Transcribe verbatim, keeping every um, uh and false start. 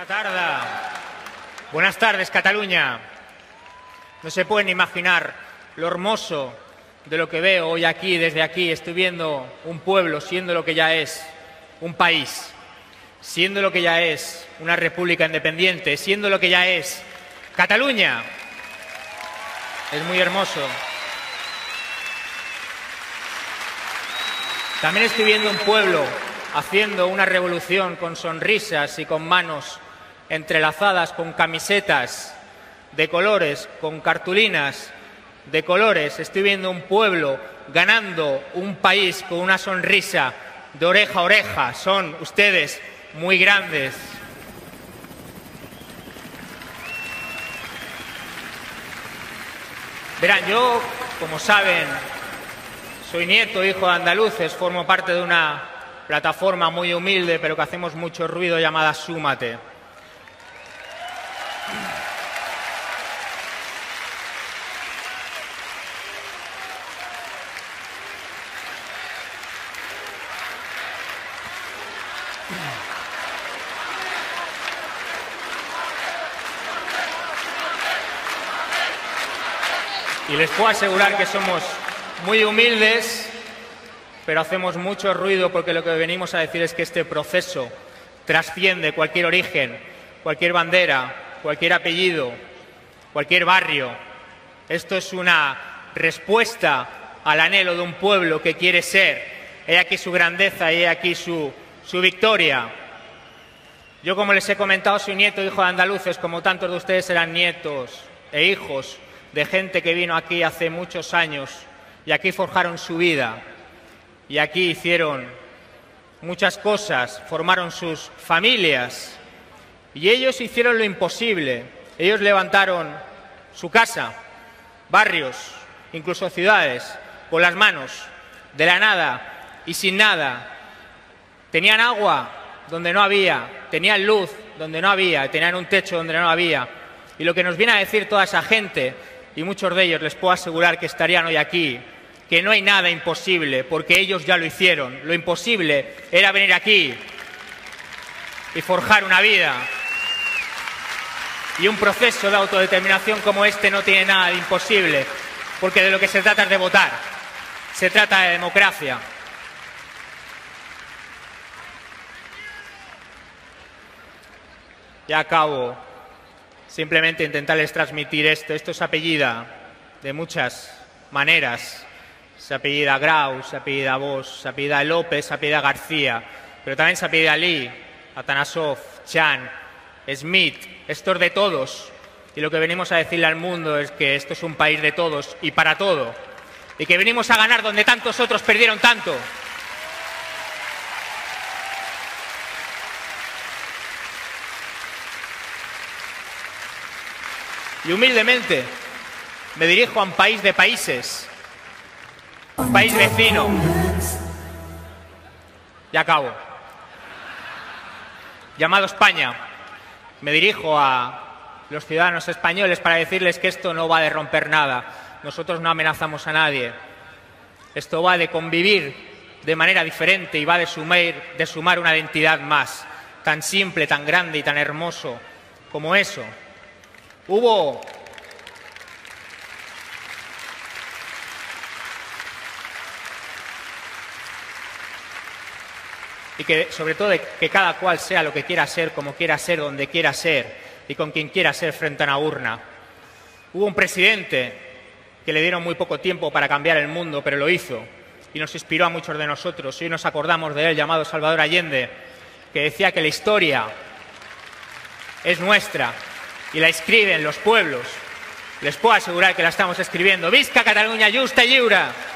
tarda. Buenas tardes, Cataluña. No se pueden imaginar lo hermoso de lo que veo hoy aquí, desde aquí. Estoy viendo un pueblo siendo lo que ya es un país, siendo lo que ya es una república independiente, siendo lo que ya es Cataluña. Es muy hermoso. También estoy viendo un pueblo haciendo una revolución con sonrisas y con manos entrelazadas, con camisetas de colores, con cartulinas de colores. Estoy viendo un pueblo ganando un país con una sonrisa de oreja a oreja. Son ustedes muy grandes. Verán, yo, como saben, soy nieto, hijo de andaluces, formo parte de una plataforma muy humilde, pero que hacemos mucho ruido, llamada Súmate. Y les puedo asegurar que somos muy humildes, pero hacemos mucho ruido porque lo que venimos a decir es que este proceso trasciende cualquier origen, cualquier bandera, cualquier apellido, cualquier barrio. Esto es una respuesta al anhelo de un pueblo que quiere ser. He aquí su grandeza y he aquí su, su victoria. Yo, como les he comentado, soy nieto, hijo de andaluces, como tantos de ustedes eran nietos e hijos de gente que vino aquí hace muchos años y aquí forjaron su vida y aquí hicieron muchas cosas, formaron sus familias y ellos hicieron lo imposible. Ellos levantaron su casa, barrios, incluso ciudades, con las manos, de la nada y sin nada. Tenían agua donde no había, tenían luz donde no había, tenían un techo donde no había. Y lo que nos viene a decir toda esa gente, y muchos de ellos les puedo asegurar que estarían hoy aquí, que no hay nada imposible, porque ellos ya lo hicieron. Lo imposible era venir aquí y forjar una vida. Y un proceso de autodeterminación como este no tiene nada de imposible, porque de lo que se trata es de votar. Se trata de democracia. Ya acabo. Simplemente intentarles transmitir esto. Esto se apellida de muchas maneras. Se apellida Grau, se apellida Bosch, se apellida López, se apellida García, pero también se apellida Lee, Atanasov, Chan, Smith. Esto es de todos. Y lo que venimos a decirle al mundo es que esto es un país de todos y para todo. Y que venimos a ganar donde tantos otros perdieron tanto. Y humildemente me dirijo a un país de países, un país vecino. Ya acabo. Llamado España. Me dirijo a los ciudadanos españoles para decirles que esto no va de romper nada. Nosotros no amenazamos a nadie. Esto va de convivir de manera diferente y va de sumar, de sumar una identidad más, tan simple, tan grande y tan hermoso como eso. Hubo y que sobre todo de que cada cual sea lo que quiera ser, como quiera ser, donde quiera ser y con quien quiera ser frente a una urna. Hubo un presidente que le dieron muy poco tiempo para cambiar el mundo, pero lo hizo y nos inspiró a muchos de nosotros. Hoy nos acordamos de él, llamado Salvador Allende, que decía que la historia es nuestra y la escriben los pueblos. Les puedo asegurar que la estamos escribiendo. Visca Catalunya justa i lliure!